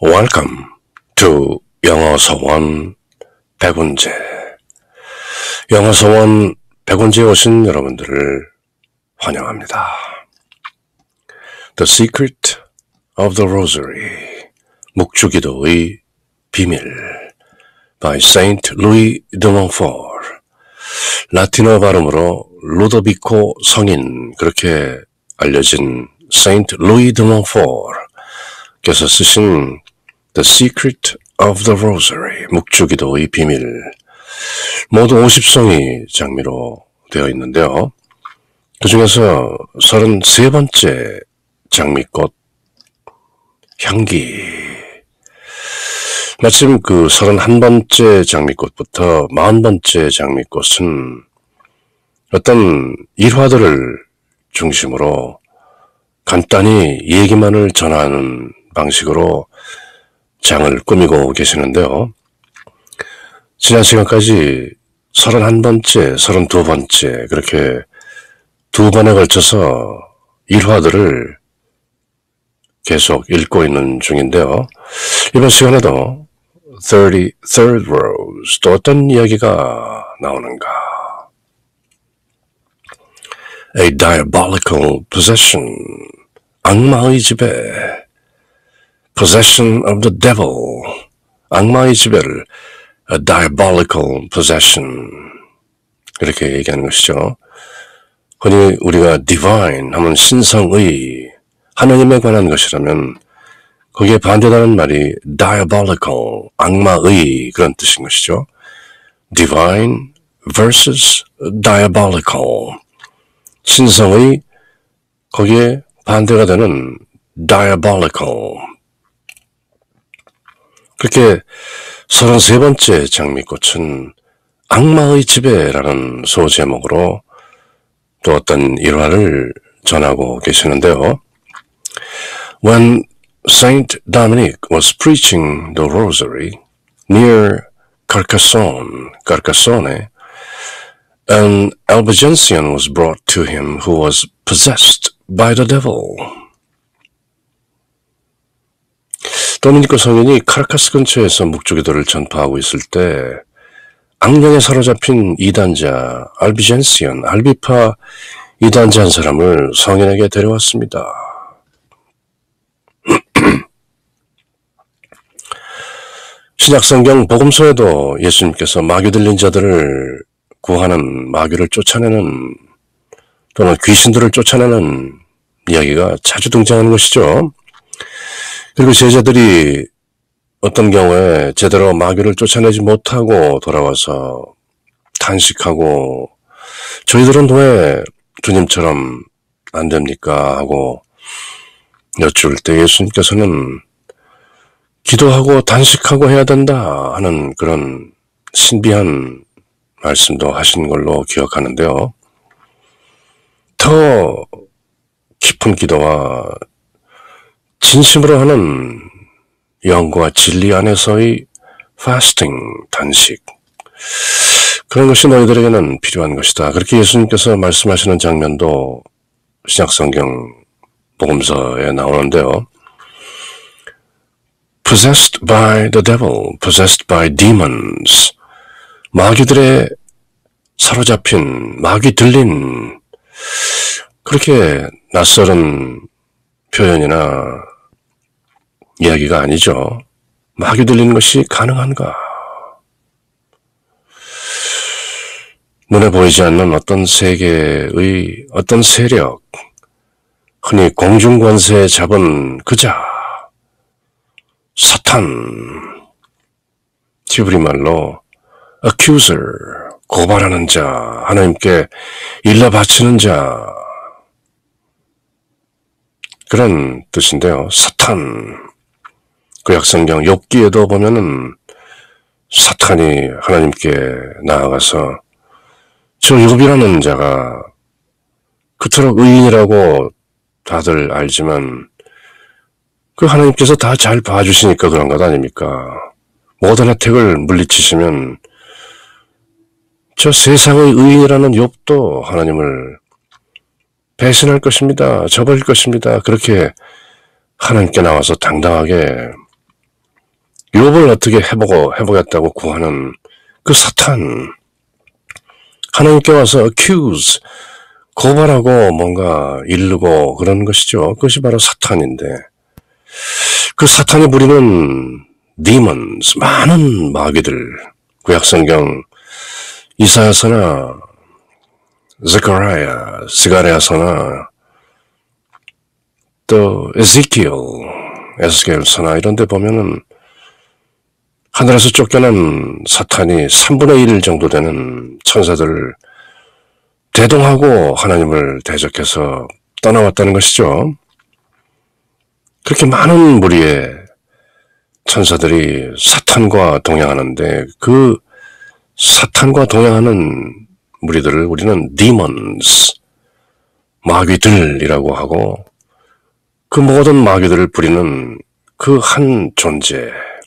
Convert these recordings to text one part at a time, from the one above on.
Welcome to 영어서원 백운재. 영어서원 백운재에 오신 여러분들을 환영합니다. The Secret of the Rosary, 묵주기도의 비밀 by Saint Louis de Montfort. 라틴어 발음으로 루도비코 성인, 그렇게 알려진 Saint Louis de Montfort 께서 쓰신 The Secret of the Rosary, 묵주기도의 비밀, 모두 50송이 장미로 되어 있는데요. 그 중에서 33번째 장미꽃 향기, 마침 그 31번째 장미꽃부터 40번째 장미꽃은 어떤 일화들을 중심으로 간단히 얘기만을 전하는 방식으로 장을 꾸미고 계시는데요. 지난 시간까지 31번째, 32번째 그렇게 두 번에 걸쳐서 일화들을 계속 읽고 있는 중인데요. 이번 시간에도 33rd Rose, 또 어떤 이야기가 나오는가? A diabolical possession, 악마의 지배. Possession of the devil, 악마의 지배를 a diabolical possession, 이렇게 얘기하는 것이죠. 흔히 우리가 divine 하면 신성의, 하나님에 관한 것이라면 거기에 반대되는 말이 diabolical, 악마의, 그런 뜻인 것이죠. divine versus diabolical, 신성의 거기에 반대가 되는 diabolical. 그렇게 33번째 장미꽃은 악마의 지배라는 소제목으로 또 어떤 일화를 전하고 계시는데요. When Saint Dominic was preaching the Rosary near Carcassonne, an Albigensian was brought to him who was possessed by the devil. 도미니코 성인이 카라카스 근처에서 묵주기도를 전파하고 있을 때 악령에 사로잡힌 이단자 알비젠시언, 알비파 이단자 한 사람을 성인에게 데려왔습니다. 신약성경 복음서에도 예수님께서 마귀 들린 자들을 구하는, 마귀를 쫓아내는, 또는 귀신들을 쫓아내는 이야기가 자주 등장하는 것이죠. 그리고 제자들이 어떤 경우에 제대로 마귀를 쫓아내지 못하고 돌아와서 탄식하고 저희들은 왜 주님처럼 안 됩니까? 하고 여쭈을 때 예수님께서는 기도하고 단식하고 해야 된다 하는 그런 신비한 말씀도 하신 걸로 기억하는데요. 더 깊은 기도와 진심으로 하는 영과 진리 안에서의 fasting, 단식, 그런 것이 너희들에게는 필요한 것이다. 그렇게 예수님께서 말씀하시는 장면도 신약성경 복음서에 나오는데요. Possessed by the devil, possessed by demons, 마귀들의 사로잡힌, 마귀 들린, 그렇게 낯설은 표현이나 이야기가 아니죠. 마귀 들리는 것이 가능한가? 눈에 보이지 않는 어떤 세계의 어떤 세력, 흔히 공중권세에 잡은 그자, 사탄, 히브리 말로 accuser, 고발하는 자, 하나님께 일러 바치는 자, 그런 뜻인데요. 사탄, 구약성경 욥기에도 보면은 사탄이 하나님께 나아가서 저 욥이라는 자가 그토록 의인이라고 다들 알지만 그 하나님께서 다 잘 봐주시니까 그런 것 아닙니까? 모든 혜택을 물리치시면 저 세상의 의인이라는 욥도 하나님을 배신할 것입니다. 저버릴 것입니다. 그렇게 하나님께 나와서 당당하게 욥을 어떻게 해보겠다고 구하는 그 사탄. 하나님께 와서 accuse, 고발하고 뭔가 이르고 그런 것이죠. 그것이 바로 사탄인데, 그 사탄이 부리는 demons, 많은 마귀들, 구약성경 이사야서나 스가랴서나 또 에스겔서나 이런 데 보면은 하늘에서 쫓겨난 사탄이 3분의 1 정도 되는 천사들을 대동하고 하나님을 대적해서 떠나왔다는 것이죠. 그렇게 많은 무리의 천사들이 사탄과 동행하는데 그 사탄과 동행하는 무리들을 우리는 demons, 마귀들이라고 하고 그 모든 마귀들을 부리는 그 한 존재.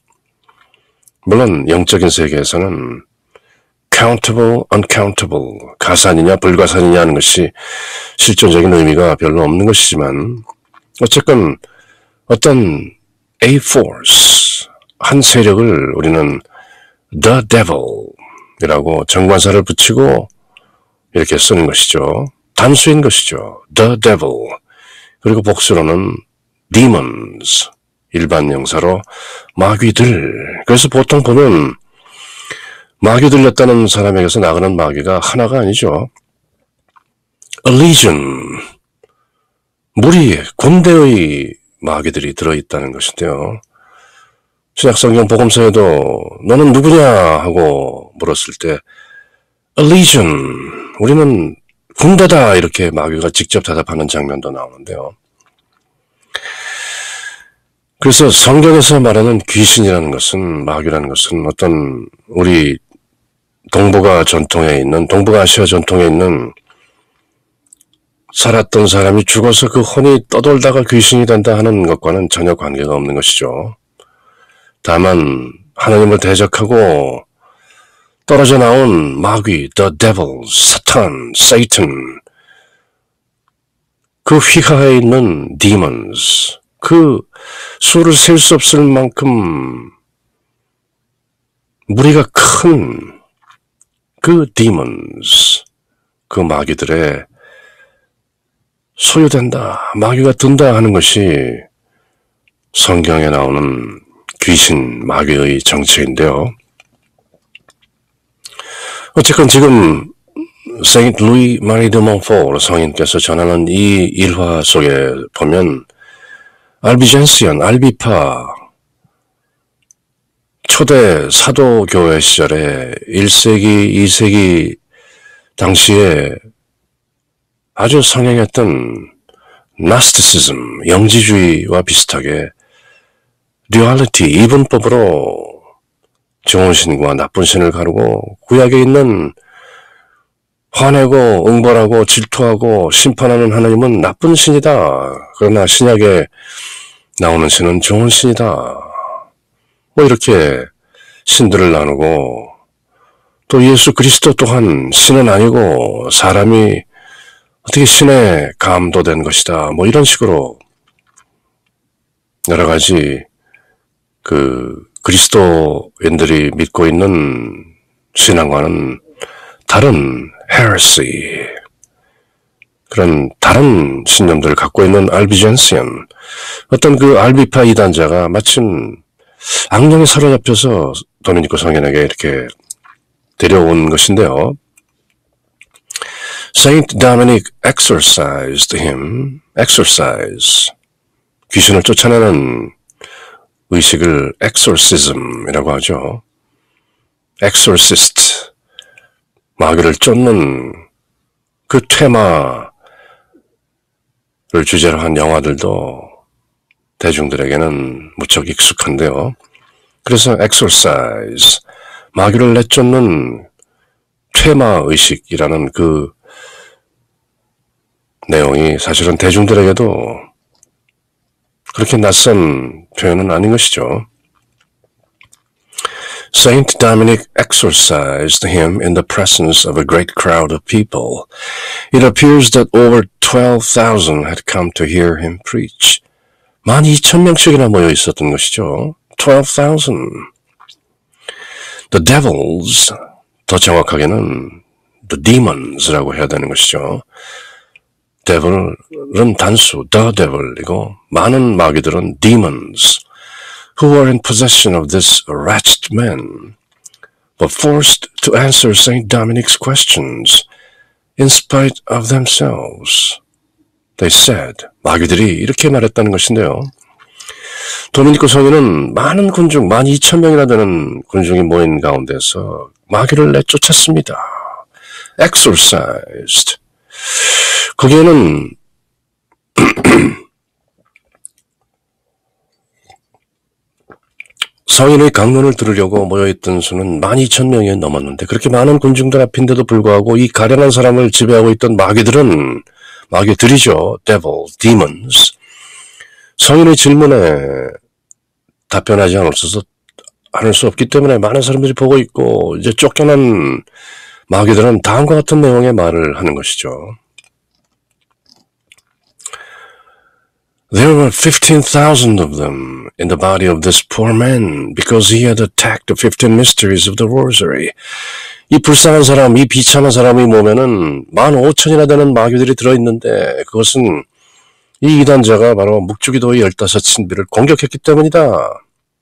물론 영적인 세계에서는 countable, uncountable, 가산이냐 불가산이냐 하는 것이 실존적인 의미가 별로 없는 것이지만 어쨌건 어떤 a force, 한 세력을 우리는 the devil이라고 정관사를 붙이고 이렇게 쓰는 것이죠. 단수인 것이죠. the devil. 그리고 복수로는 demons, 일반 명사로 마귀들. 그래서 보통 보면 마귀 들렸다는 사람에게서 나가는 마귀가 하나가 아니죠. a legion, 무리, 군대의 마귀들이 들어있다는 것인데요. 신약성경 복음서에도 너는 누구냐 하고 물었을 때 a legion, 우리는 군대다 이렇게 마귀가 직접 대답하는 장면도 나오는데요. 그래서 성경에서 말하는 귀신이라는 것은, 마귀라는 것은 어떤 우리 동북아시아 전통에 있는 살았던 사람이 죽어서 그 혼이 떠돌다가 귀신이 된다 하는 것과는 전혀 관계가 없는 것이죠. 다만 하나님을 대적하고 떨어져 나온 마귀, the devil, 사탄, Satan, 그 휘하에 있는 demons, 그 수를 셀 수 없을 만큼 무리가 큰 그 demons, 그 마귀들의 소유된다, 마귀가 든다 하는 것이 성경에 나오는 귀신, 마귀의 정체인데요. 어쨌건 지금 세인트 루이 마리 드 몬포르 성인께서 전하는 이 일화 속에 보면 알비젠시언, 알비파, 초대 사도교회 시절에 1세기, 2세기 당시에 아주 성행했던 나스티시즘, 영지주의와 비슷하게 듀얼리티, 이분법으로 좋은 신과 나쁜 신을 가르고 구약에 있는 화내고 응벌하고 질투하고 심판하는 하나님은 나쁜 신이다. 그러나 신약에 나오는 신은 좋은 신이다. 뭐 이렇게 신들을 나누고 또 예수 그리스도 또한 신은 아니고 사람이 어떻게 신에 감도된 것이다. 뭐 이런 식으로 여러 가지 그 그리스도인들이 믿고 있는 신앙과는 다른 heresy, 그런 다른 신념들을 갖고 있는 알비젠시언, 어떤 그 알비파 이단자가 마침 악령에 사로잡혀서 도미니코 성인에게 이렇게 데려온 것인데요. Saint Dominic exorcised him, exorcise, 귀신을 쫓아내는 의식을 exorcism이라고 하죠. exorcist, 마귀를 쫓는 그 테마를 주제로 한 영화들도 대중들에게는 무척 익숙한데요. 그래서 exorcise, 마귀를 내쫓는 테마의식이라는 그 내용이 사실은 대중들에게도 그렇게 낯선 표현은 아닌 것이죠. Saint Dominic exorcised him in the presence of a great crowd of people. It appears that over 12,000 had come to hear him preach. 12,000명씩이나 모여 있었던 것이죠. 12,000. The devils, 더 정확하게는 the demons라고 해야 되는 것이죠. devil은 단수, the devil이고 많은 마귀들은 demons, who were in possession of this wretched man, but forced to answer Saint Dominic's questions in spite of themselves. They said, 마귀들이 이렇게 말했다는 것인데요. 도미니코 성인은 많은 군중, 12,000명이나 되는 군중이 모인 가운데서 마귀를 내쫓았습니다. exorcised. 거기에는 성인의 강론을 들으려고 모여있던 수는 12,000명이 넘었는데 그렇게 많은 군중들 앞인데도 불구하고 이 가련한 사람을 지배하고 있던 마귀들이죠. devil, demons. 성인의 질문에 답변하지 않을 수 없기 때문에 많은 사람들이 보고 있고 이제 쫓겨난 마귀들은 다음과 같은 내용의 말을 하는 것이죠. There were 15,000 of them in the body of this poor man because he had attacked the 15 mysteries of the rosary. 이 불쌍한 사람, 이 비참한 사람의 몸에는 15,000이나 되는 마귀들이 들어있는데 그것은 이 이단자가 바로 묵주기도의 15신비를 공격했기 때문이다.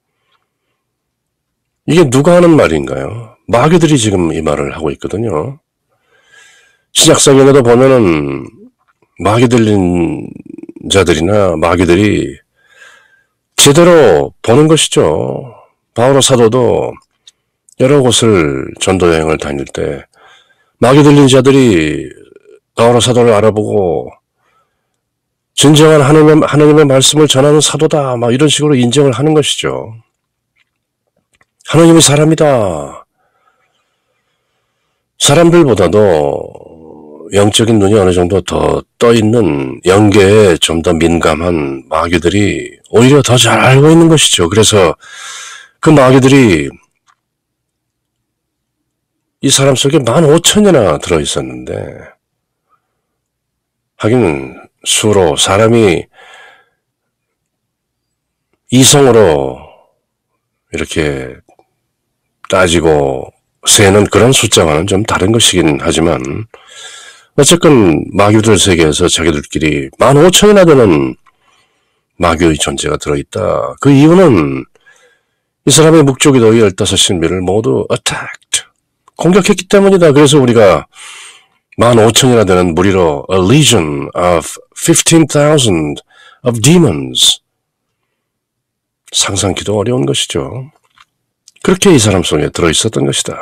이게 누가 하는 말인가요? 마귀들이 지금 이 말을 하고 있거든요. 신약성경에도 보면은 마귀 들린 자들이나 마귀들이 제대로 보는 것이죠. 바오로 사도도 여러 곳을 전도 여행을 다닐 때 마귀 들린 자들이 바오로 사도를 알아보고 진정한 하나님의 말씀을 전하는 사도다 막 이런 식으로 인정을 하는 것이죠. 하나님이 사람이다. 사람들보다도 영적인 눈이 어느 정도 더 떠있는 영계에 좀 더 민감한 마귀들이 오히려 더 잘 알고 있는 것이죠. 그래서 그 마귀들이 이 사람 속에 15,000이나 들어있었는데 하긴 수로 사람이 이성으로 이렇게 따지고 세는 그런 숫자와는 좀 다른 것이긴 하지만 어쨌건 마귀들 세계에서 자기들끼리 15,000이나 되는 마귀의 존재가 들어있다. 그 이유는 이 사람의 묵주기도의 15신비를 모두 attacked, 공격했기 때문이다. 그래서 우리가 15,000이나 되는 무리로 a legion of 15,000 of demons 상상하기도 어려운 것이죠. 그렇게 이 사람 속에 들어있었던 것이다.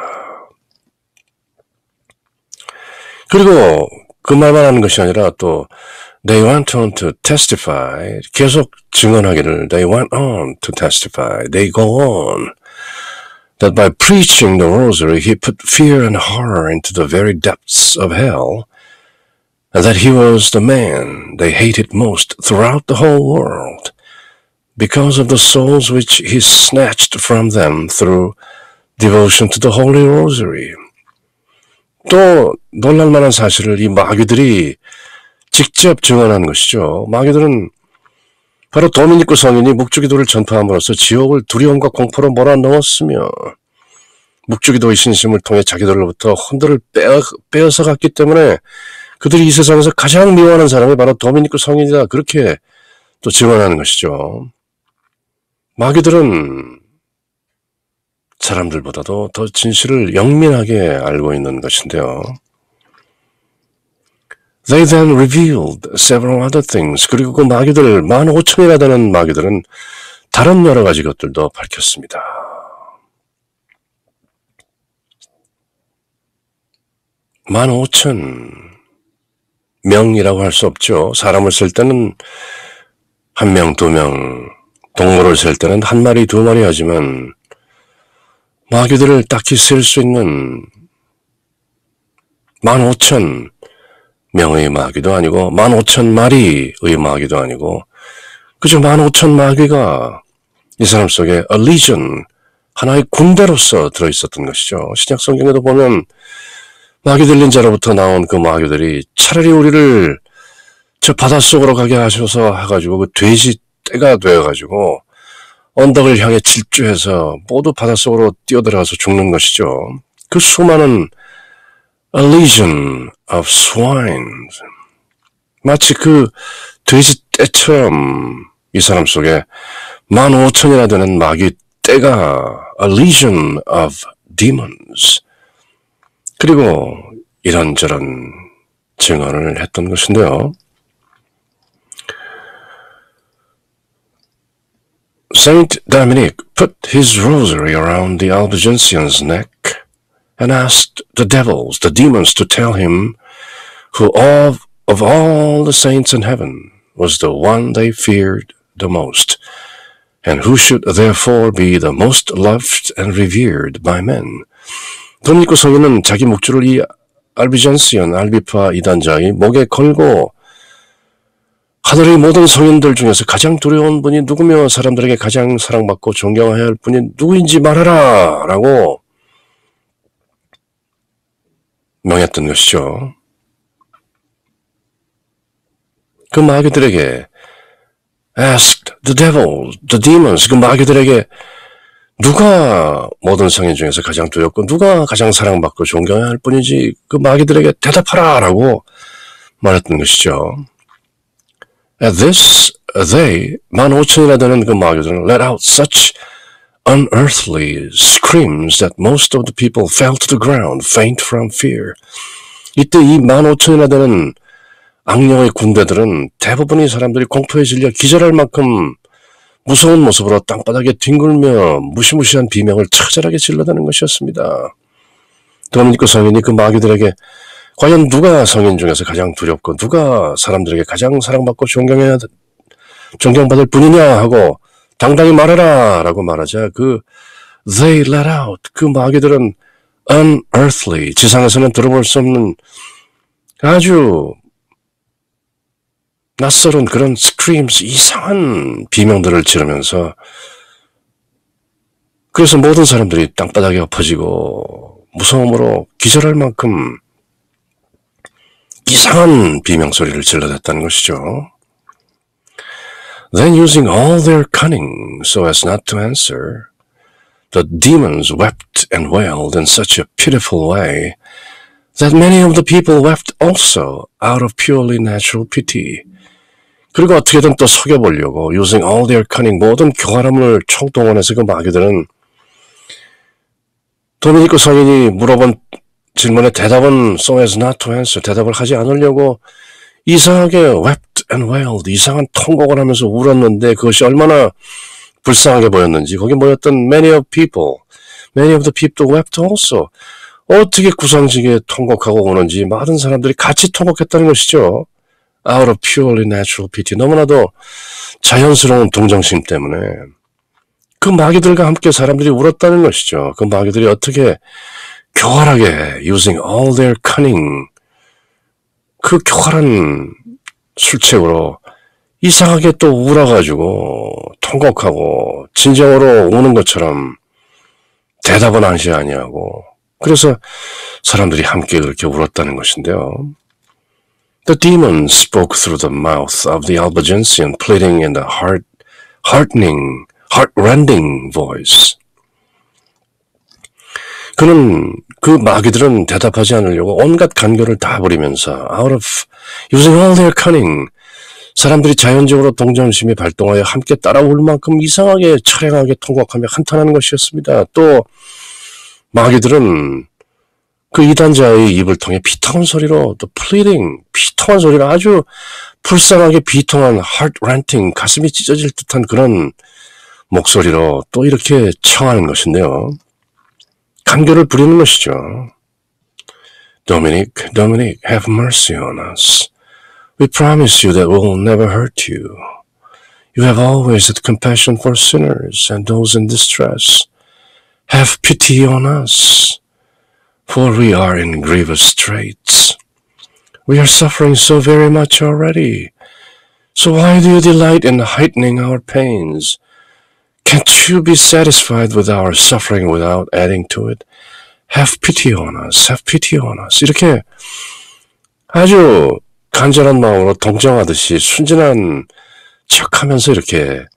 그리고 그 말만 하는 것이 아니라 또 they went on to testify, 계속 증언하기를 they went on to testify, they go on that by preaching the rosary he put fear and horror into the very depths of hell and that he was the man they hated most throughout the whole world because of the souls which he snatched from them through devotion to the Holy Rosary. 또 놀랄만한 사실을 이 마귀들이 직접 증언한 것이죠. 마귀들은 바로 도미니코 성인이 묵주기도를 전파함으로써 지옥을 두려움과 공포로 몰아넣었으며 묵주기도의 신심을 통해 자기들로부터 혼돈을 빼앗아 갔기 때문에 그들이 이 세상에서 가장 미워하는 사람이 바로 도미니코 성인이다. 그렇게 또 증언하는 것이죠. 마귀들은 사람들보다도 더 진실을 영민하게 알고 있는 것인데요. They then revealed several other things. 그리고 그 마귀들, 15,000이나 되는 마귀들은 다른 여러 가지 것들도 밝혔습니다. (15,000명이라고 할 수 없죠. 사람을 쓸 때는 1명, 2명, 동물을 쓸 때는 1마리, 2마리 하지만 마귀들을 딱히 쓸 수 있는 15,000명의 마귀도 아니고 15,000마리의 마귀도 아니고 그저 15,000마귀가 이 사람 속에 a legion, 하나의 군대로서 들어있었던 것이죠. 신약 성경에도 보면 마귀 들린 자로부터 나온 그 마귀들이 차라리 우리를 저 바닷속으로 가게 하셔서 해가지고 그 돼지 떼가 되어가지고 언덕을 향해 질주해서 모두 바닷속으로 뛰어들어가서 죽는 것이죠. 그 수많은 A legion of swines. 마치 그 돼지 떼처럼 이 사람 속에 15,000이나 되는 마귀 떼가 A legion of demons. 그리고 이런저런 증언을 했던 것인데요. Saint Dominic put his rosary around the Albigensian's neck and asked the devils, the demons, to tell him who of all the saints in heaven was the one they feared the most, and who should therefore be the most loved and revered by men. 도미니코 성인은 자기 목줄을 이 알비전시언, 알비파 이단자의 목에 걸고 하늘의 모든 성인들 중에서 가장 두려운 분이 누구며 사람들에게 가장 사랑받고 존경해야 할 분이 누구인지 말하라 라고 명했던 것이죠. 그 마귀들에게 asked the devil, the demons, 그 마귀들에게 누가 모든 성인 중에서 가장 두렵고 누가 가장 사랑받고 존경해야 할 분인지 그 마귀들에게 대답하라 라고 말했던 것이죠. At this, they, 15,000이나 되는 그 마귀들은 let out such unearthly screams that most of the people fell to the ground, faint from fear. 이때 이 15,000이나 되는 악령의 군대들은 대부분의 사람들이 공포에 질려 기절할 만큼 무서운 모습으로 땅바닥에 뒹굴며 무시무시한 비명을 처절하게 질러대는 것이었습니다. 도미니코 성인이 그 마귀들에게 과연 누가 성인 중에서 가장 두렵고 누가 사람들에게 가장 사랑받고 존경받을 분이냐 하고 당당히 말해라 라고 말하자 그 they let out, 그 마귀들은 unearthly, 지상에서는 들어볼 수 없는 아주 낯설은 그런 screams, 이상한 비명들을 지르면서 그래서 모든 사람들이 땅바닥에 엎어지고 무서움으로 기절할 만큼 이상한 비명소리를 질러댔다는 것이죠. Then using all their cunning so as not to answer, the demons wept and wailed in such a pitiful way that many of the people wept also out of purely natural pity. 그리고 어떻게든 또 속여보려고 using all their cunning, 모든 교활함을 총동원해서 그 마귀들은 도미니코 성인이 물어본 질문에 대답은 so as not to answer, 대답을 하지 않으려고 이상하게 wept and wailed, 이상한 통곡을 하면서 울었는데 그것이 얼마나 불쌍하게 보였는지 거기 모였던 many of the people wept also. 어떻게 구성지게 통곡하고 오는지 많은 사람들이 같이 통곡했다는 것이죠. Out of purely natural pity, 너무나도 자연스러운 동정심 때문에 그 마귀들과 함께 사람들이 울었다는 것이죠. 그 마귀들이 어떻게 교활하게 using all their cunning, 그 교활한 술책으로 이상하게 또 울어가지고 통곡하고 진정으로 우는 것처럼 대답은 하지 아니하고 그래서 사람들이 함께 그렇게 울었다는 것인데요. The demons spoke through the mouth of the Albigensian, pleading in the heart-rending voice. 그 마귀들은 대답하지 않으려고 온갖 간교를 다 부리면서 using all their cunning, 사람들이 자연적으로 동정심이 발동하여 함께 따라올 만큼 이상하게 처량하게 통곡하며 한탄하는 것이었습니다. 또 마귀들은 그 이단자의 입을 통해 비통한 소리로 또 pleading, 비통한 소리로 아주 불쌍하게 비통한 heart-rending, 가슴이 찢어질 듯한 그런 목소리로 또 이렇게 청하는 것인데요. 간교를 부리는 것이죠. Dominic, have mercy on us. We promise you that we will never hurt you. You have always had compassion for sinners and those in distress. Have pity on us, for we are in grievous straits. We are suffering so very much already. So why do you delight in heightening our pains? Can't you be satisfied with our suffering without adding to it? Have pity on us, have pity on us. 이렇게 아주 간절한 마음으로 동정하듯이 순진한 척하면서 이렇게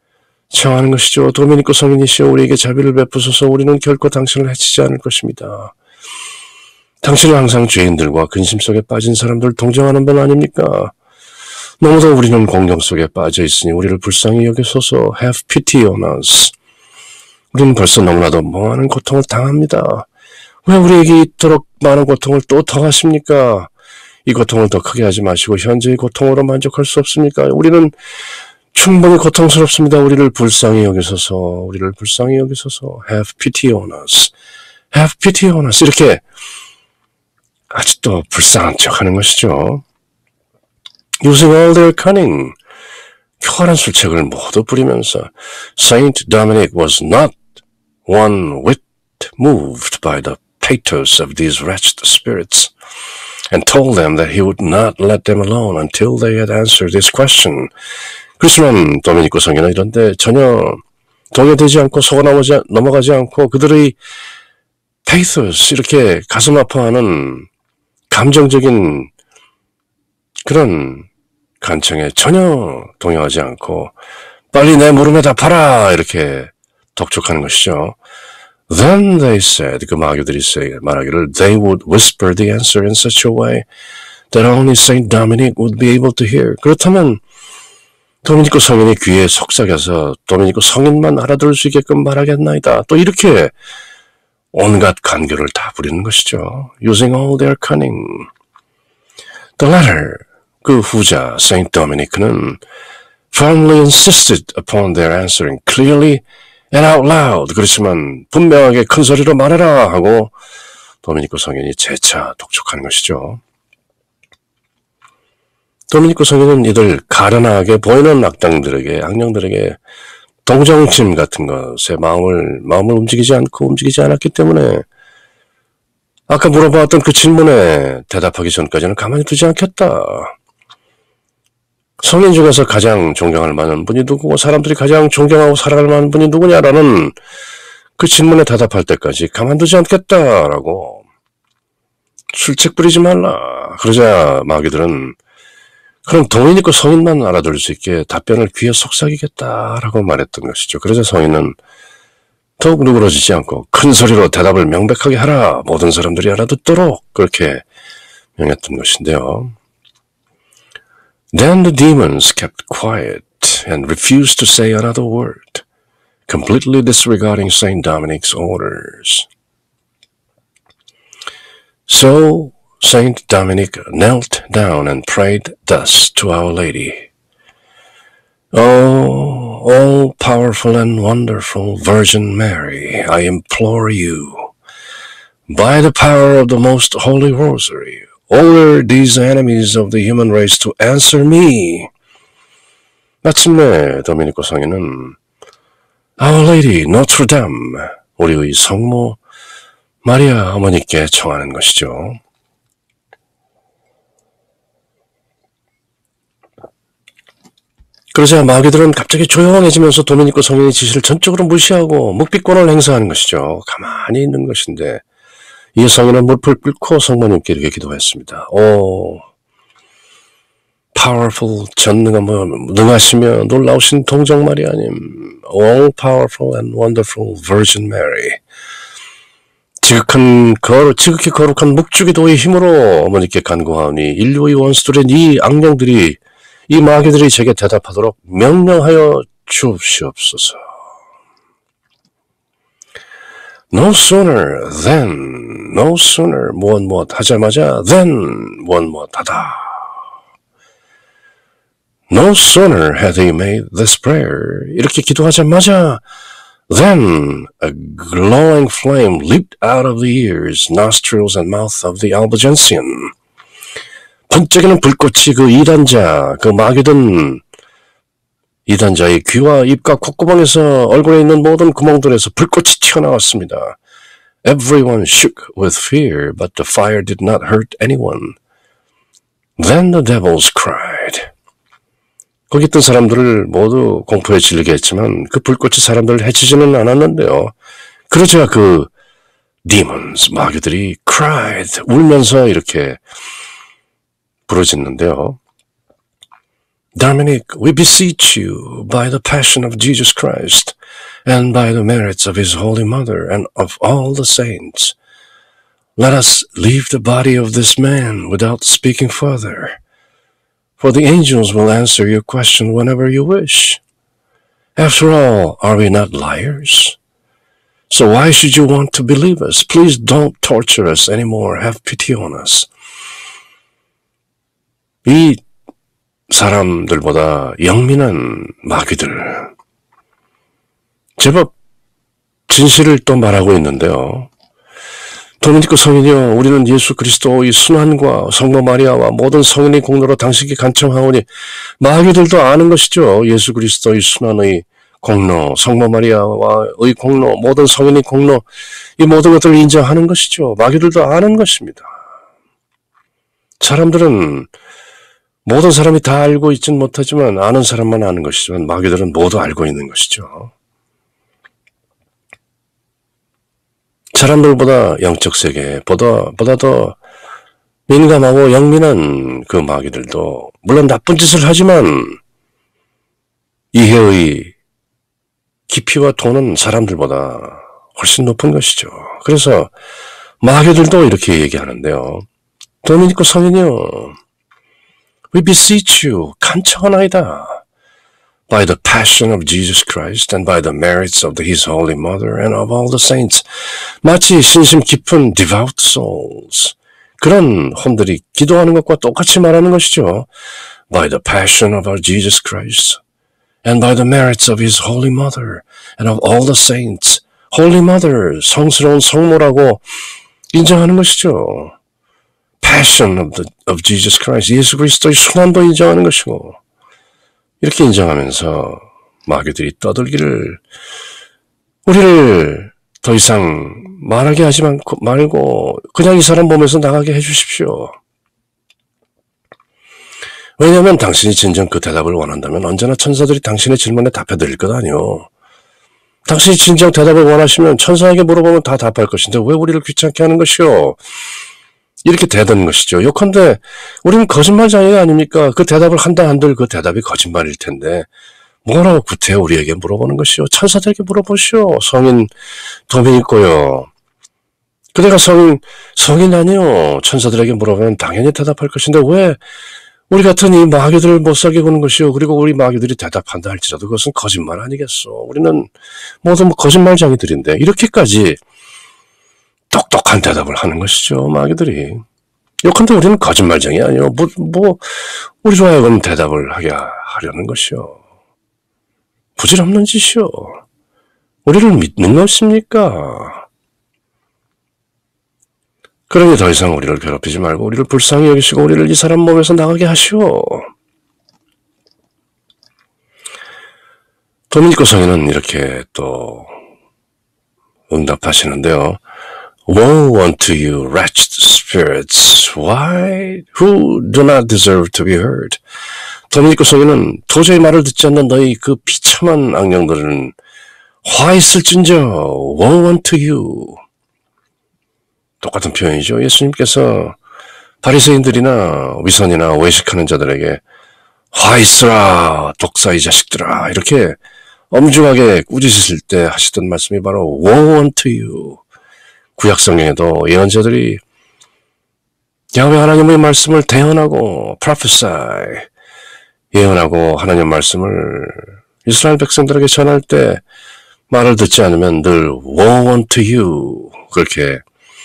청하는 것이죠. 도미니코 성인이시여 우리에게 자비를 베푸소서. 우리는 결코 당신을 해치지 않을 것입니다. 당신은 항상 죄인들과 근심 속에 빠진 사람들을 동정하는 분 아닙니까? 너무도 우리는 공경 속에 빠져 있으니 우리를 불쌍히 여기소서. Have pity on us. 우리는 벌써 너무나도 많은 고통을 당합니다. 왜 우리에게 이토록 많은 고통을 또 더하십니까? 이 고통을 더 크게 하지 마시고 현재의 고통으로 만족할 수 없습니까? 우리는 충분히 고통스럽습니다. 우리를 불쌍히 여기소서. 우리를 불쌍히 여기소서. Have pity on us. Have pity on us. 이렇게 아직도 불쌍한 척하는 것이죠. Using all their cunning. 교활한 술책을 모두 부리면서 Saint Dominic was not one whit moved by the pathos of these wretched spirits and told them that he would not let them alone until they had answered this question. 그렇지만 도미니코 성인은 이런데 전혀 동요되지 않고 속아 넘어가지 않고 그들의 페이소스 이렇게 가슴 아파하는 감정적인 그런 간청에 전혀 동요하지 않고 빨리 내 물음에 답하라 이렇게 독촉하는 것이죠. Then they said, 그 마귀들이 말하기를 they would whisper the answer in such a way that only Saint Dominic would be able to hear. 그렇다면 도미니코 성인이 귀에 속삭여서 도미니코 성인만 알아들을 수 있게끔 말하겠나이다. 또 이렇게 온갖 간교를 다 부리는 것이죠. Using all their cunning. The latter, 그 후자 Saint Dominic는 firmly insisted upon their answering clearly and out loud. 그렇지만 분명하게 큰 소리로 말해라 하고 도미니코 성인이 재차 독촉하는 것이죠. 도미니코 성인은 이들 가련하게 보이는 악령들에게 동정심 같은 것에 마음을 움직이지 않았기 때문에 아까 물어봤던 그 질문에 대답하기 전까지는 가만히 두지 않겠다. 성인 중에서 가장 존경할 만한 분이 누구고 사람들이 가장 존경하고 살아갈 만한 분이 누구냐라는 그 질문에 대답할 때까지 가만두지 않겠다라고 술책 부리지 말라. 그러자 마귀들은 그럼 도미니코 성인만 알아들을 수 있게 답변을 귀에 속삭이겠다라고 말했던 것이죠. 그러자 성인은 더욱 누그러지지 않고 큰 소리로 대답을 명백하게 하라. 모든 사람들이 알아듣도록 그렇게 명했던 것인데요. Then the demons kept quiet and refused to say another word, completely disregarding Saint Dominic's orders. So Saint Dominic knelt down and prayed thus to Our Lady. Oh, all-powerful and wonderful Virgin Mary, I implore you, by the power of the Most Holy Rosary, order these enemies of the human race to answer me. 마침내 도미니코 성인은 Our Lady Notre Dame, 우리의 성모 마리아 어머니께 청하는 것이죠. 그러자 마귀들은 갑자기 조용해지면서 도미니코 성인의 지시를 전적으로 무시하고 묵비권을 행사하는 것이죠. 가만히 있는 것인데 이 성인은 무릎을 꿇고 성모님께 이렇게 기도했습니다. 오, powerful, 능하시며 놀라우신 동정 마리아님, all powerful and wonderful Virgin Mary, 지극히 거룩한 묵주기도의 힘으로 어머니께 간구하오니 인류의 원수들인 이 악령들이 이 마귀들이 제게 대답하도록 명령하여 주옵시옵소서. No sooner 무엇 하자마자 then 무엇 하다. No sooner had he made this prayer. 이렇게 기도하자마자 then a glowing flame leaped out of the ears, nostrils and mouth of the Albigensian. 번쩍이는 불꽃이 그 마귀든 이단자의 귀와 입과 콧구멍에서 얼굴에 있는 모든 구멍들에서 불꽃이 튀어나왔습니다. Everyone shook with fear, but the fire did not hurt anyone. Then the devils cried. 거기 있던 사람들을 모두 공포에 질리게 했지만 그 불꽃이 사람들을 해치지는 않았는데요. 그러자 그 demons, 마귀들이 cried, 울면서 이렇게 부르짖는데요. Dominic, we beseech you, by the passion of Jesus Christ, and by the merits of his Holy Mother, and of all the saints, let us leave the body of this man without speaking further, for the angels will answer your question whenever you wish. After all, are we not liars? So why should you want to believe us? Please don't torture us anymore. Have pity on us. 이 사람들보다 영민한 마귀들, 제법 진실을 또 말하고 있는데요. 도미니코 성인이여, 우리는 예수 그리스도의 순환과 성모 마리아와 모든 성인의 공로로 당신께 간청하오니, 마귀들도 아는 것이죠. 예수 그리스도의 순환의 공로, 성모 마리아와의 공로, 모든 성인의 공로, 이 모든 것들을 인정하는 것이죠. 마귀들도 아는 것입니다. 사람들은 모든 사람이 다 알고 있지는 못하지만 아는 사람만 아는 것이지만 마귀들은 모두 알고 있는 것이죠. 사람들보다 영적 세계보다 더 민감하고 영민한 그 마귀들도 물론 나쁜 짓을 하지만 이해의 깊이와 도는 사람들보다 훨씬 높은 것이죠. 그래서 마귀들도 이렇게 얘기하는데요. 도미니코 성인이요, we beseech you, 간청하나이다. By the passion of Jesus Christ and by the merits of his Holy Mother and of all the saints. 마치 신심 깊은 devout souls, 그런 혼들이 기도하는 것과 똑같이 말하는 것이죠. By the passion of our Jesus Christ and by the merits of his Holy Mother and of all the saints. Holy Mother, 성스러운 성모라고 인정하는 것이죠. Passion of Jesus Christ, 예수 그리스도의 순환도 인정하는 것이고, 이렇게 인정하면서 마귀들이 떠들기를, 우리를 더 이상 말하게 하지 말고 그냥 이 사람 보면서 나가게 해주십시오. 왜냐하면 당신이 진정 그 대답을 원한다면 언제나 천사들이 당신의 질문에 답해드릴 것 아니오. 당신이 진정 대답을 원하시면 천사에게 물어보면 다 답할 것인데 왜 우리를 귀찮게 하는 것이오? 이렇게 대드는 것이죠. 요컨대 우리는 거짓말장애가 아닙니까? 그 대답을 한다 한들 그 대답이 거짓말일 텐데 뭐라고 구태여 우리에게 물어보는 것이요? 천사들에게 물어보시오. 성인 도미니코요, 그대가 성인 아니요? 천사들에게 물어보면 당연히 대답할 것인데 왜 우리 같은 이 마귀들을 못 살게 구는 것이요? 그리고 우리 마귀들이 대답한다 할지라도 그것은 거짓말 아니겠소? 우리는 모두 거짓말장애들인데 이렇게까지 똑똑한 대답을 하는 것이죠, 마귀들이. 요컨대 우리는 거짓말쟁이 아니요. 우리로 하여금 대답을 하게 하려는 것이요. 부질없는 짓이요. 우리를 믿는 것입니까? 그러니 더 이상 우리를 괴롭히지 말고 우리를 불쌍히 여기시고 우리를 이 사람 몸에서 나가게 하시오. 도미니코 성인은 이렇게 또 응답하시는데요. Woe unto you, wretched spirits, who do not deserve to be heard. 도미니코 성인은 도저히 말을 듣지 않는 너희 그 비참한 악령들은 화 있을진저, woe unto you. 똑같은 표현이죠. 예수님께서 바리새인들이나 위선이나 외식하는 자들에게 화 있으라, 독사의 자식들아, 이렇게 엄중하게 꾸짖으실 때 하시던 말씀이 바로 woe unto you. 구약 성경에도 예언자들이 야훼 하나님의 말씀을 대언하고 prophesy, 예언하고 하나님 말씀을 이스라엘 백성들에게 전할 때 말을 듣지 않으면 늘 woe unto you, 그렇게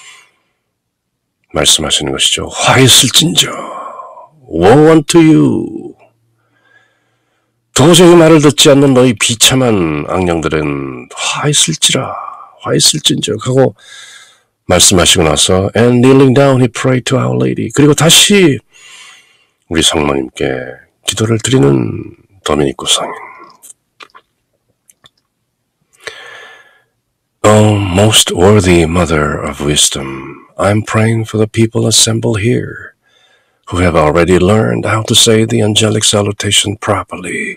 말씀하시는 것이죠. 화 있을진저, woe unto you. 도저히 말을 듣지 않는 너희 비참한 악령들은 화 있을진저 하고 말씀하시고 나서 and kneeling down he prayed to Our Lady. 그리고 다시 우리 성모님께 기도를 드리는 도미니코 성인. O most worthy Mother of Wisdom, I am praying for the people assembled here who have already learned how to say the angelic salutation properly.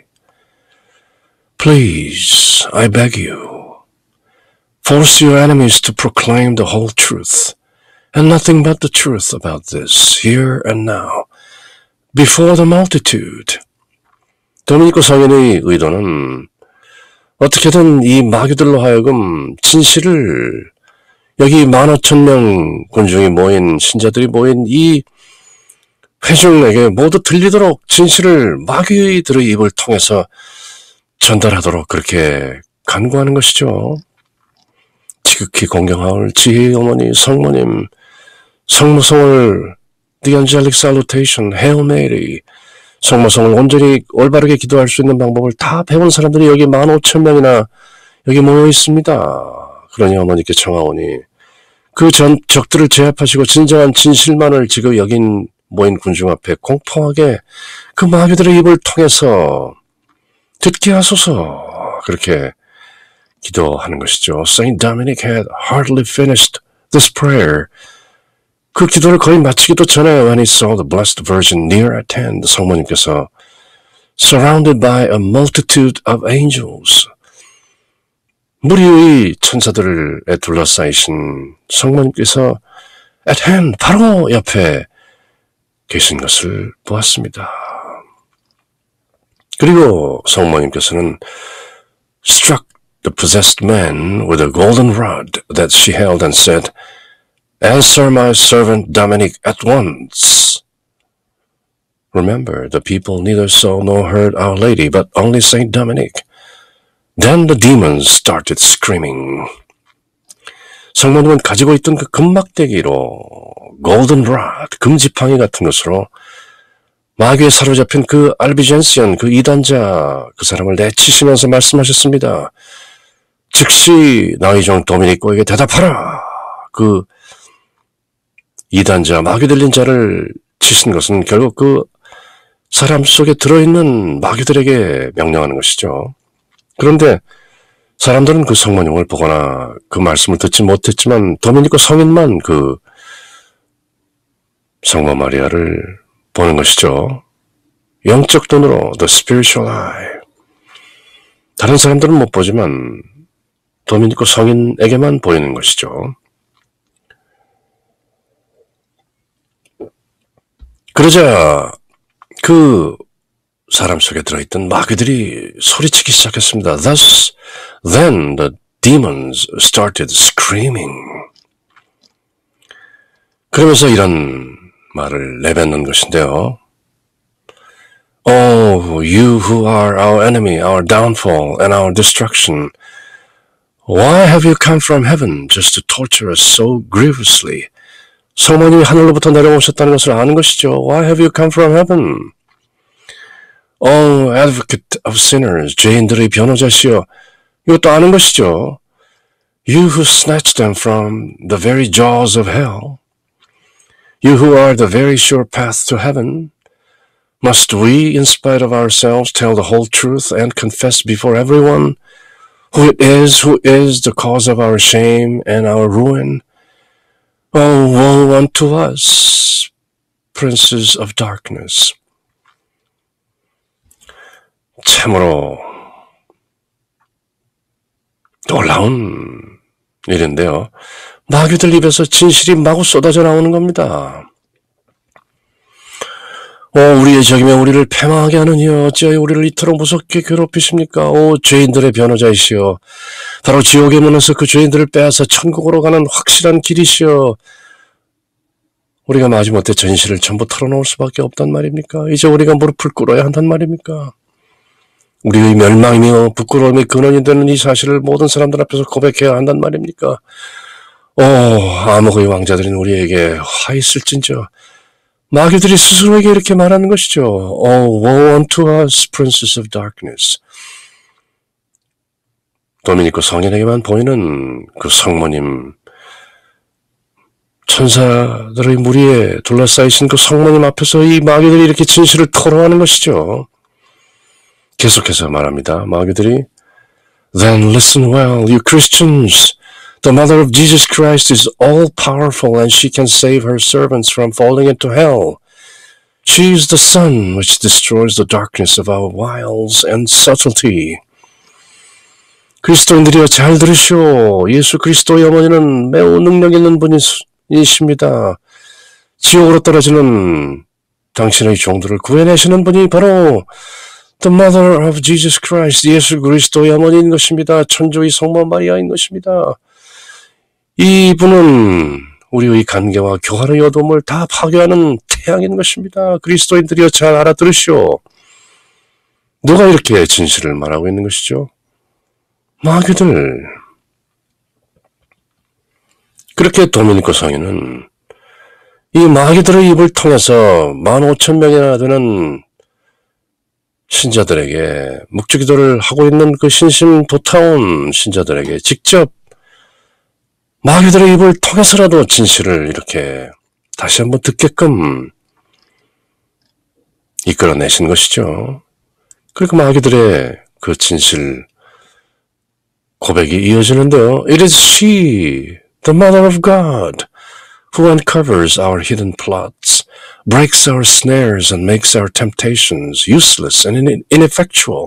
Please, I beg you, force your enemies to proclaim the whole truth, and nothing but the truth about this, here and now, before the multitude. 도미니코 성인의 의도는 어떻게든 이 마귀들로 하여금 진실을 여기 15,000명 군중이 모인 신자들이 모인 이 회중에게 모두 들리도록 진실을 마귀들의 입을 통해서 전달하도록 그렇게 간구하는 것이죠. 지극히 공경하올 지혜의 어머니 성모님 성모성을 The Angelic Salutation, Hail Mary 성모성을 온전히 올바르게 기도할 수 있는 방법을 다 배운 사람들이 여기 15,000명이나 여기 모여 있습니다. 그러니 어머니께 청하오니 그 적들을 제압하시고 진정한 진실만을 지금 여긴 모인 군중 앞에 공평하게 그 마귀들의 입을 통해서 듣게 하소서. 그렇게 기도하는 것이죠. Saint Dominic had hardly finished this prayer. 그 기도를 거의 마치기도 전에 when he saw the Blessed Virgin near at hand, 성모님께서 surrounded by a multitude of angels, 무리의 천사들에 둘러싸이신 성모님께서 at hand, 바로 옆에 계신 것을 보았습니다. 그리고 성모님께서는 struck the possessed man with a golden rod that she held and said, Answer my servant Dominic at once. Remember, the people neither saw nor heard Our Lady, but only Saint Dominic. Then the demons started screaming. 성모님은 가지고 있던 그 금막대기로 golden rod, 금지팡이 같은 것으로 마귀에 사로잡힌 그 알비젠시언, 그 이단자, 그 사람을 내치시면서 말씀하셨습니다. 즉시 나의 종 도미니코에게 대답하라. 그 이단자, 마귀 들린 자를 치신 것은 결국 그 사람 속에 들어있는 마귀들에게 명령하는 것이죠. 그런데 사람들은 그 성모님을 보거나 그 말씀을 듣지 못했지만 도미니코 성인만 그 성모 마리아를 보는 것이죠. 영적 눈으로 the spiritual eye. 다른 사람들은 못 보지만 도미니코 성인에게만 보이는 것이죠. 그러자 그 사람 속에 들어있던 마귀들이 소리치기 시작했습니다. Then the demons started screaming. 그러면서 이런 말을 내뱉는 것인데요. Oh, you who are our enemy, our downfall, and our destruction, why have you come from heaven just to torture us so grievously? 성모님이 하늘로부터 내려오셨다는 것을 아는 것이죠. Why have you come from heaven? Oh, advocate of sinners, 죄인들의 변호자시여. 이것도 아는 것이죠. You who snatched them from the very jaws of hell. You who are the very sure path to heaven. Must we, in spite of ourselves, tell the whole truth and confess before everyone who it is the cause of our shame and our ruin? Oh, woe unto us, princes of darkness. 참으로 놀라운 일인데요. 마귀들 입에서 진실이 마구 쏟아져 나오는 겁니다. 우리의 적이며 우리를 패망하게 하는 이여, 어찌하여 우리를 이토록 무섭게 괴롭히십니까? 오, 죄인들의 변호자이시여, 바로 지옥의 문에서 그 죄인들을 빼앗아 천국으로 가는 확실한 길이시여, 우리가 마지못해 진실을 전부 털어놓을 수밖에 없단 말입니까? 이제 우리가 무릎을 꿇어야 한단 말입니까? 우리의 멸망이며 부끄러움의 근원이 되는 이 사실을 모든 사람들 앞에서 고백해야 한단 말입니까? 암흑의 왕자들인 우리에게 화 있을진저. 마귀들이 스스로에게 이렇게 말하는 것이죠. Woe unto us, princes of darkness. 도미니코 성인에게만 보이는 그 성모님, 천사들의 무리에 둘러싸이신 그 성모님 앞에서 이 마귀들이 이렇게 진실을 토로하는 것이죠. 계속해서 말합니다. 마귀들이 Then listen well, you Christians. The mother of Jesus Christ is all-powerful and she can save her servants from falling into hell. She is the sun which destroys the darkness of our wiles and subtlety. 그리스도인들이여 잘 들으시오. 예수 그리스도의 어머니는 매우 능력 있는 분이십니다. 지옥으로 떨어지는 당신의 종들을 구해내시는 분이 바로 The Mother of Jesus Christ, 예수 그리스도의 어머니인 것입니다. 천주의 성모 마리아인 것입니다. 이분은 우리의 관계와 교활의 어둠을 다 파괴하는 태양인 것입니다. 그리스도인들이여 잘 알아들으시오. 누가 이렇게 진실을 말하고 있는 것이죠? 마귀들. 그렇게 도미니코 성인은 이 마귀들의 입을 통해서 15,000명이나 되는 신자들에게 묵주기도를 하고 있는 그 신심도타운 신자들에게 직접 마귀들의 입을 통해서라도 진실을 이렇게 다시 한번 듣게끔 이끌어내신 것이죠. 그리고 마귀들의 그 진실 고백이 이어지는데요. It is she, the Mother of God, who uncovers our hidden plots, breaks our snares and makes our temptations useless and ineffectual.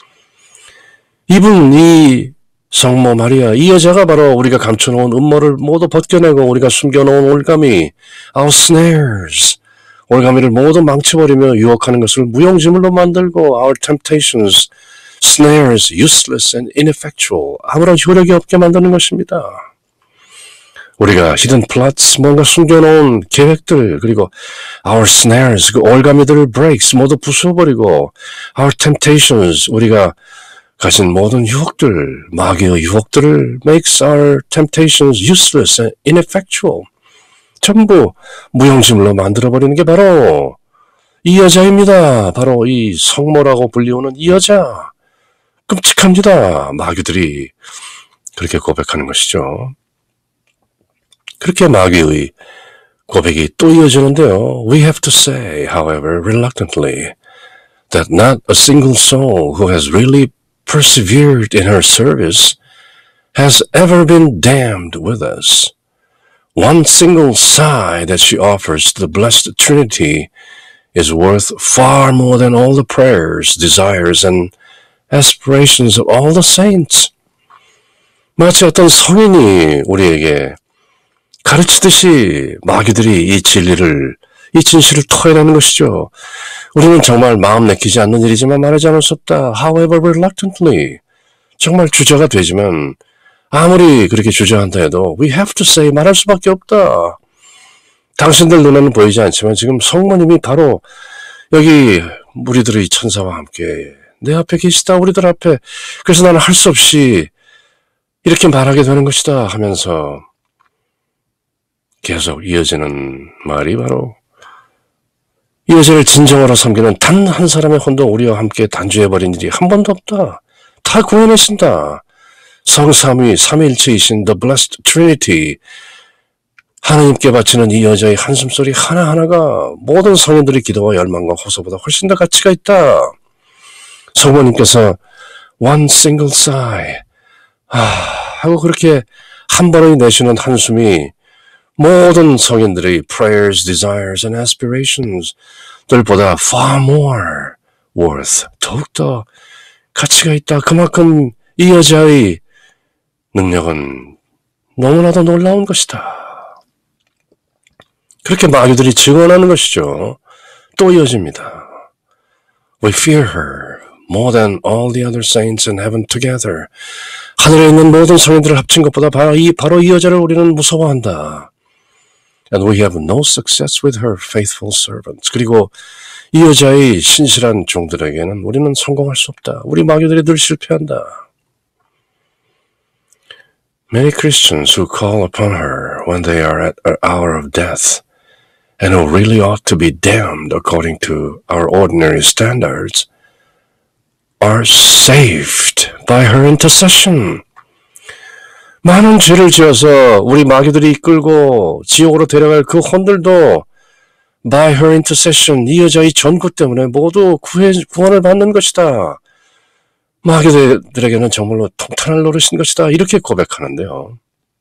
이분, 이 성모 마리아, 이 여자가 바로 우리가 감춰놓은 음모를 모두 벗겨내고 우리가 숨겨놓은 올가미, our snares, 올가미를 모두 망쳐버리며 유혹하는 것을 무용지물로 만들고 our temptations, snares, useless and ineffectual, 아무런 효력이 없게 만드는 것입니다. 우리가 hidden plots, 뭔가 숨겨놓은 계획들, 그리고 our snares, 그 올가미들을 breaks, 모두 부숴버리고 our temptations, 우리가 가진 모든 유혹들, 마귀의 유혹들을 makes our temptations useless and ineffectual, 전부 무용지물로 만들어버리는 게 바로 이 여자입니다. 바로 이 성모라고 불리우는 이 여자. 끔찍합니다. 마귀들이 그렇게 고백하는 것이죠. 그렇게 마귀의 고백이 또 이어지는데요. We have to say, however, reluctantly, that not a single soul who has really persevered in her service has ever been damned with us. One single sigh that she offers to the blessed Trinity is worth far more than all the prayers, desires, and aspirations of all the saints. 마치 어떤 성인이 우리에게 가르치듯이 마귀들이 이 진실을 토해내는 것이죠. 우리는 정말 마음 내키지 않는 일이지만 말하지 않을 수 없다. However reluctantly. 정말 주저가 되지만 아무리 그렇게 주저한다 해도 we have to say, 말할 수밖에 없다. 당신들 눈에는 보이지 않지만 지금 성모님이 바로 여기 우리들의 천사와 함께 내 앞에 계시다, 우리들 앞에. 그래서 나는 할 수 없이 이렇게 말하게 되는 것이다 하면서 계속 이어지는 말이 바로 이 여자를 진정으로 섬기는 단 한 사람의 혼도 우리와 함께 단주해버린 일이 한 번도 없다. 다 구원하신다. 성삼위 삼위일체이신 The Blessed Trinity, 하나님께 바치는 이 여자의 한숨소리 하나하나가 모든 성인들의 기도와 열망과 호소보다 훨씬 더 가치가 있다. 성모님께서 one single sigh 하고 그렇게 한 번에 내쉬는 한숨이 모든 성인들의 prayers, desires, and aspirations 들보다 far more worth, 더욱더 가치가 있다. 그만큼 이 여자의 능력은 너무나도 놀라운 것이다. 그렇게 마귀들이 증언하는 것이죠. 또 이어집니다. We fear her more than all the other saints in heaven together. 하늘에 있는 모든 성인들을 합친 것보다 바로 이 여자를 우리는 무서워한다. And we have no success with her faithful servants. 그리고 이 여자의 신실한 종들에게는 우리는 성공할 수 없다. 우리 마귀들이 늘 실패한다. Many Christians who call upon her when they are at an hour of death and who really ought to be damned according to our ordinary standards are saved by her intercession. 많은 죄를 지어서 우리 마귀들이 이끌고 지옥으로 데려갈 그 혼들도 by her intercession, 이 여자의 전구 때문에 모두 구원을 받는 것이다. 마귀들에게는 정말로 통탄할 노릇인 것이다. 이렇게 고백하는데요.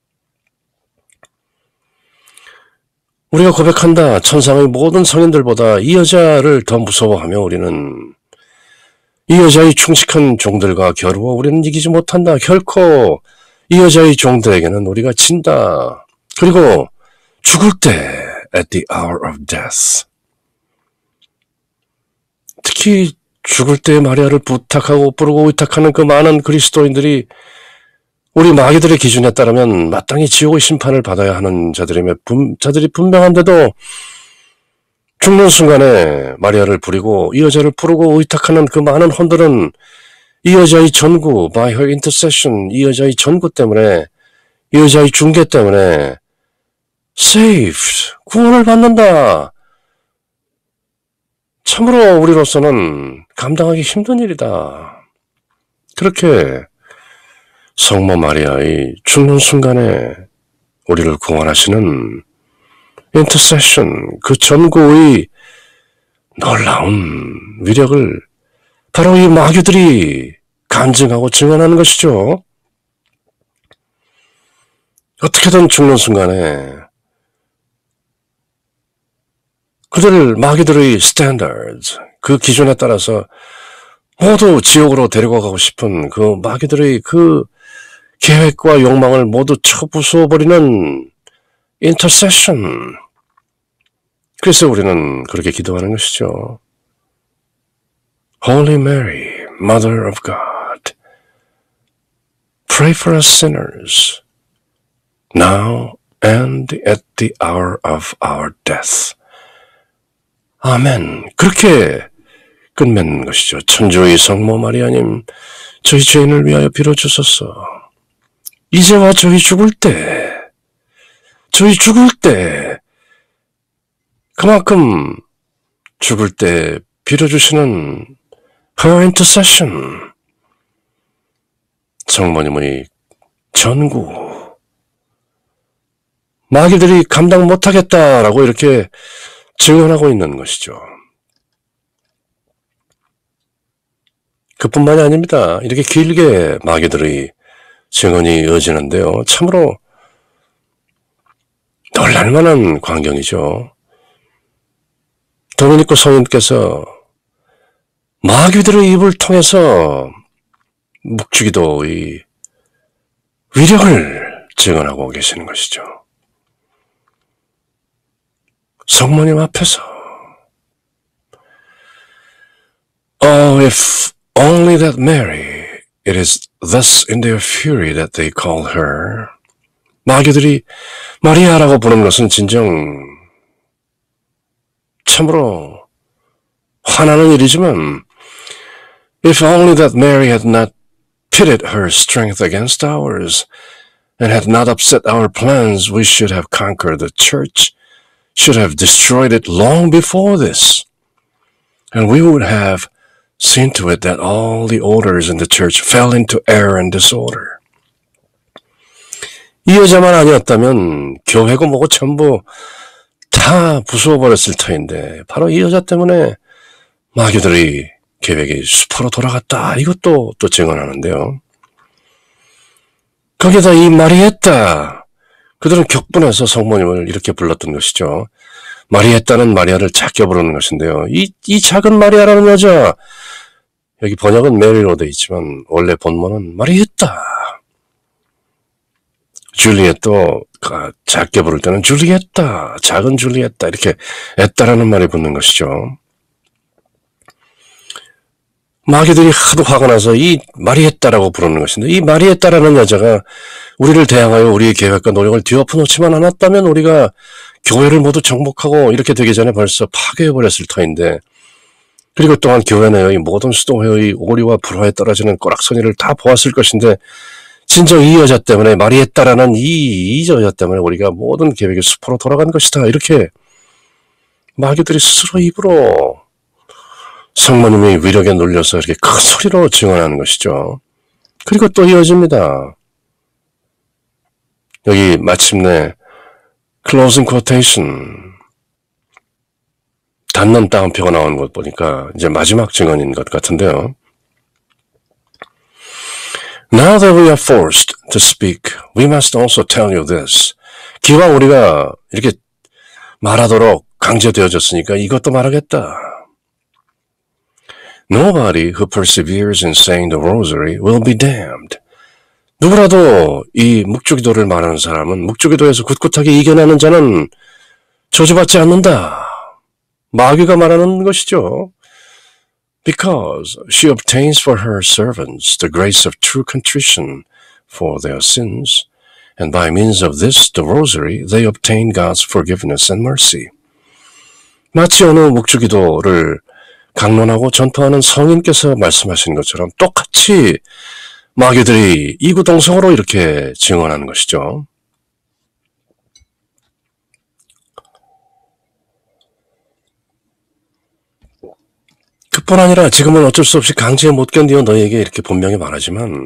우리가 고백한다. 천상의 모든 성인들보다 이 여자를 더 무서워하며 우리는 이 여자의 충직한 종들과 겨루어 우리는 이기지 못한다. 결코 이 여자의 종들에게는 우리가 진다. 그리고 죽을 때 at the hour of death. 특히 죽을 때 마리아를 부탁하고 부르고 의탁하는 그 많은 그리스도인들이 우리 마귀들의 기준에 따르면 마땅히 지옥의 심판을 받아야 하는 자들이 분명한데도 죽는 순간에 마리아를 부리고 이 여자를 부르고 의탁하는 그 많은 혼들은 이 여자의 전구, by her intercession, 이 여자의 전구 때문에, 이 여자의 중개 때문에 saved, 구원을 받는다. 참으로 우리로서는 감당하기 힘든 일이다. 그렇게 성모 마리아의 죽는 순간에 우리를 구원하시는 intercession, 그 전구의 놀라운 위력을 바로 이 마귀들이 간증하고 증언하는 것이죠. 어떻게든 죽는 순간에 그들 마귀들의 standards, 그 기준에 따라서 모두 지옥으로 데려가고 싶은 그 마귀들의 그 계획과 욕망을 모두 쳐부수어버리는 intercession. 그래서 우리는 그렇게 기도하는 것이죠. Holy Mary, Mother of God, pray for us sinners, now and at the hour of our death. 아멘. 그렇게 끝맺는 것이죠. 천주의 성모 마리아님, 저희 죄인을 위하여 빌어주소서. 이제와 저희 죽을 때, 그만큼 죽을 때 빌어주시는 her intercession, 성모님의 전구, 마귀들이 감당 못하겠다라고 이렇게 증언하고 있는 것이죠. 그뿐만이 아닙니다. 이렇게 길게 마귀들의 증언이 이어지는데요. 참으로 놀랄만한 광경이죠. 도미니코 성인께서 마귀들의 입을 통해서 묵주기도의 위력을 증언하고 계시는 것이죠. 성모님 앞에서 Oh, if only that Mary, it is thus in their fury that they call her. 마귀들이 마리아라고 부르는 것은 진정 참으로 화나는 일이지만 If only that Mary had not pitted her strength against ours and had not upset our plans, we should have conquered the church, should have destroyed it long before this. And we would have seen to it that all the orders in the church fell into error and disorder. 이 여자만 아니었다면 교회고 뭐고 전부 다 부수어버렸을 터인데 바로 이 여자 때문에 마귀들의 계획이 수포로 돌아갔다. 이것도 또 증언하는데요. 거기에다 이 마리에타, 그들은 격분해서 성모님을 이렇게 불렀던 것이죠. 마리에타는 마리아를 작게 부르는 것인데요. 이 작은 마리아라는 여자, 여기 번역은 메리로 되어 있지만 원래 본문은 마리에타. 줄리엣도 작게 부를 때는 줄리엣다, 작은 줄리엣다, 이렇게 에따라는 말이 붙는 것이죠. 마귀들이 하도 화가 나서 이 마리에따라고 부르는 것인데 이 마리에따라는 여자가 우리를 대항하여 우리의 계획과 노력을 뒤엎어 놓지만 않았다면 우리가 교회를 모두 정복하고 이렇게 되기 전에 벌써 파괴해버렸을 터인데 그리고 또한 교회 내의 모든 수도회의 오리와 불화에 떨어지는 꼬락서니를 다 보았을 것인데 진정 이 여자 때문에 마리에따라는 이 여자 때문에 우리가 모든 계획이 수포로 돌아간 것이다. 이렇게 마귀들이 스스로 입으로 성모님의 위력에 놀려서 이렇게 큰 소리로 증언하는 것이죠. 그리고 또 이어집니다. 여기 마침내 closing quotation, 닫는 따옴표가 나오는 것 보니까 이제 마지막 증언인 것 같은데요. Now that we are forced to speak, we must also tell you this. 기왕 우리가 이렇게 말하도록 강제되어졌으니까 이것도 말하겠다. Nobody who perseveres in saying the rosary will be damned. 누구라도 이 묵주기도를 말하는 사람은 묵주기도에서 굳굳하게 이겨내는 자는 저주받지 않는다. 마귀가 말하는 것이죠. because she obtains for her servants the grace of true contrition for their sins, and by means of this, the rosary, they obtain God's forgiveness and mercy. 마치 어느 묵주기도를 강론하고 전파하는 성인께서 말씀하신 것처럼 똑같이 마귀들이 이구동성으로 이렇게 증언하는 것이죠. 그뿐 아니라 지금은 어쩔 수 없이 강제에 못 견디어 너희에게 이렇게 본명이 말하지만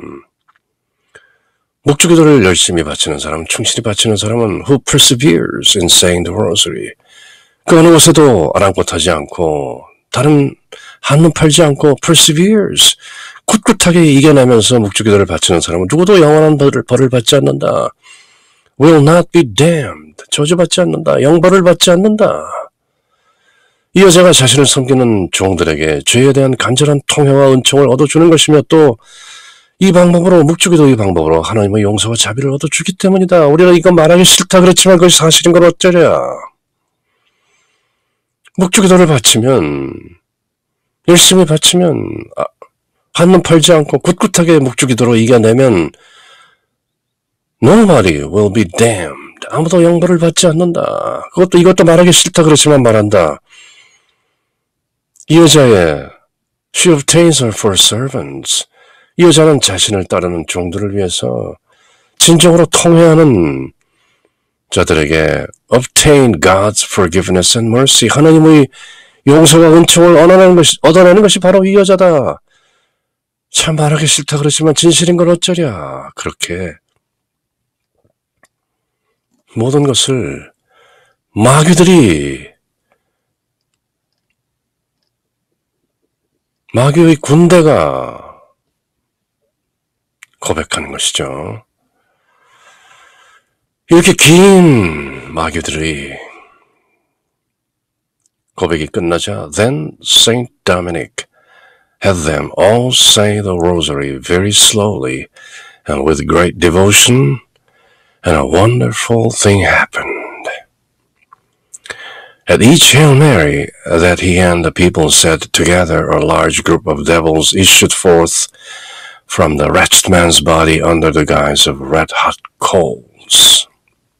묵주기도를 열심히 바치는 사람, 충실히 바치는 사람은 who perseveres in saying the rosary. 그 어느 곳에도 아랑곳하지 않고 다른 한눈 팔지 않고 perseveres. 꿋꿋하게 이겨내면서 묵주기도를 바치는 사람은 누구도 영원한 벌을 받지 않는다. will not be damned. 저주받지 않는다. 영벌을 받지 않는다. 이 여자가 자신을 섬기는 종들에게 죄에 대한 간절한 통회와 은총을 얻어주는 것이며 또 이 방법으로 묵주기도 이 방법으로 하나님의 용서와 자비를 얻어주기 때문이다. 우리가 이거 말하기 싫다 그렇지만 그것이 사실인 걸 어쩌랴. 묵주기도를 바치면 열심히 바치면 한눈 팔지 않고 꿋꿋하게 묵주기도로 이겨내면 nobody will be damned. 아무도 영벌을 받지 않는다. 이것도 말하기 싫다 그렇지만 말한다. 이 여자의 she obtains her for servants. 이 여자는 자신을 따르는 종들을 위해서 진정으로 통회하는 자들에게 obtain God's forgiveness and mercy. 하나님의 용서와 은총을 얻어내는 것이 바로 이 여자다. 참 말하기 싫다 그렇지만 진실인 걸 어쩌랴. 그렇게 모든 것을 마귀의 군대가 고백하는 것이죠. 이렇게 긴 마귀들이 고백이 끝나자 then Saint Dominic had them all say the rosary very slowly and with great devotion, and a wonderful thing happened. At each Hail Mary that he and the people said together, a large group of devils issued forth from the wretched man's body under the guise of red-hot coals.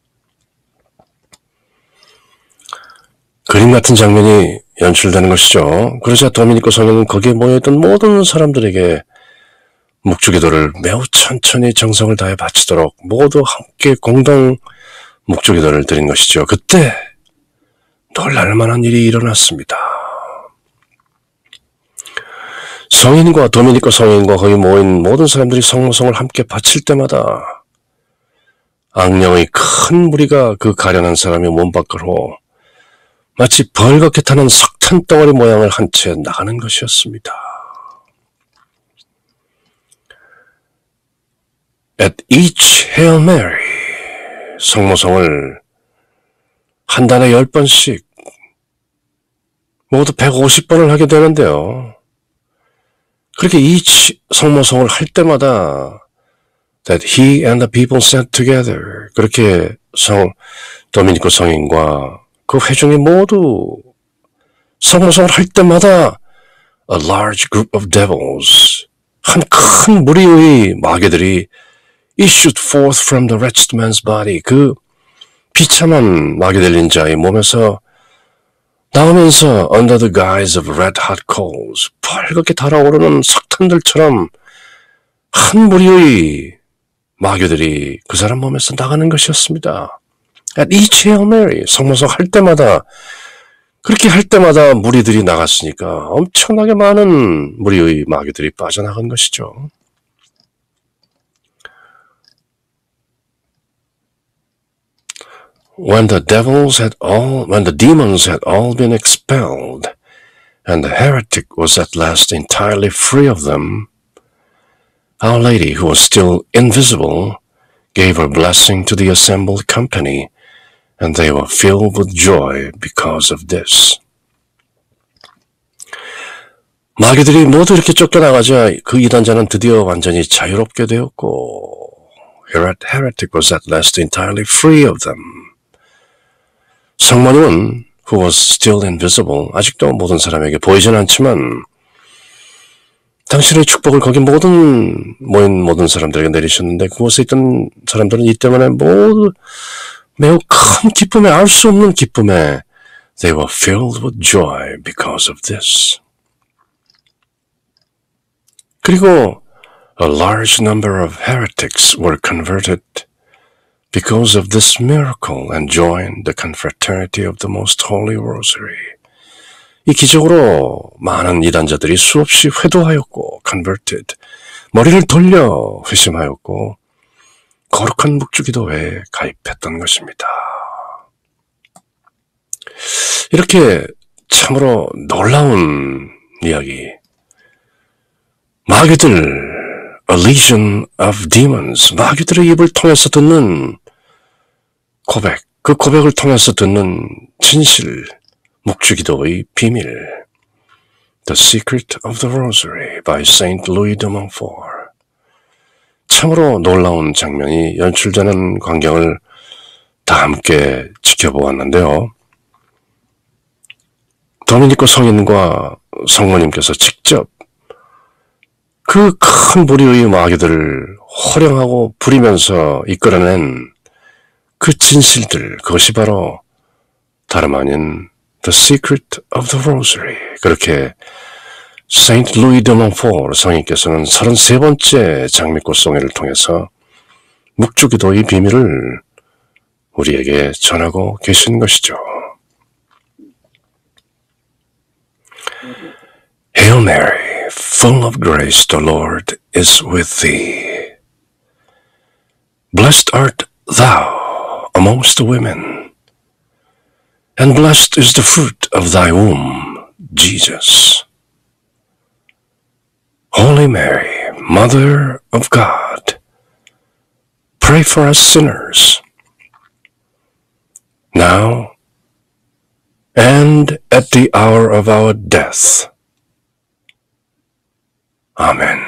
그림 같은 장면이 연출되는 것이죠. 그러자 도미니코 성령은 거기에 모여있던 모든 사람들에게 묵주기도를 매우 천천히 정성을 다해 바치도록 모두 함께 공동 묵주기도를 드린 것이죠. 그때 놀랄만한 일이 일어났습니다. 성인과 도미니코 성인과 거기 모인 모든 사람들이 성모성을 함께 바칠 때마다 악령의 큰 무리가 그 가련한 사람의 몸 밖으로 마치 벌겋게 타는 석탄 덩어리 모양을 한 채 나가는 것이었습니다. At each Hail Mary, 성모성을 한 달에 10번씩 모두 150번을 하게 되는데요. 그렇게 each 성모성을 할 때마다 that he and the people said together, 그렇게 도미니코 성인과 그 회중이 모두 성모성을 할 때마다 a large group of devils, 한 큰 무리의 마귀들이 issued forth from the wretched man's body, 그 비참한 마귀 들린 자의 몸에서 나오면서 under the guise of red-hot coals, 벌겋게 달아오르는 석탄들처럼 한 무리의 마귀들이 그 사람 몸에서 나가는 것이었습니다. At each Hail Mary, 성모성 할 때마다, 그렇게 할 때마다 무리들이 나갔으니까 엄청나게 많은 무리의 마귀들이 빠져나간 것이죠. When the demons had all been expelled, and the heretic was at last entirely free of them, Our Lady, who was still invisible, gave her blessing to the assembled company, and they were filled with joy because of this. 마귀들이 모두 이렇게 쫓겨나가자 그 이단자는 드디어 완전히 자유롭게 되었고, heretic was at last entirely free of them. 성모님은 who was still invisible, 아직도 모든 사람에게 보이진 않지만 당신의 축복을 거기 모인 모든 사람들에게 내리셨는데 그곳에 있던 사람들은 이 때문에 모두 매우 큰 기쁨에 알 수 없는 기쁨에 they were filled with joy because of this. 그리고 a large number of heretics were converted because of this miracle and joined the confraternity of the most holy rosary. 이 기적으로 많은 이단자들이 수없이 회도하였고 converted, 머리를 돌려 회심하였고 거룩한 묵주기도회에 가입했던 것입니다. 이렇게 참으로 놀라운 이야기, 마귀들, a legion of demons, 마귀들의 입을 통해서 듣는 고백, 그 고백을 통해서 듣는 진실, 묵주기도의 비밀, The Secret of the Rosary by Saint Louis de Montfort. 참으로 놀라운 장면이 연출되는 광경을 다 함께 지켜보았는데요. 도미니코 성인과 성모님께서 직접 그 큰 무리의 마귀들을 호령하고 부리면서 이끌어낸 그 진실들, 그것이 바로 다름 아닌 The Secret of the Rosary. 그렇게 Saint Louis de Montfort 성인께서는 33번째 장미꽃송이를 통해서 묵주기도의 비밀을 우리에게 전하고 계신 것이죠. Hail Mary, full of grace, the Lord is with thee. Blessed art thou amongst women, and blessed is the fruit of thy womb, Jesus. Holy Mary, Mother of God, pray for us sinners, now and at the hour of our death. Amen.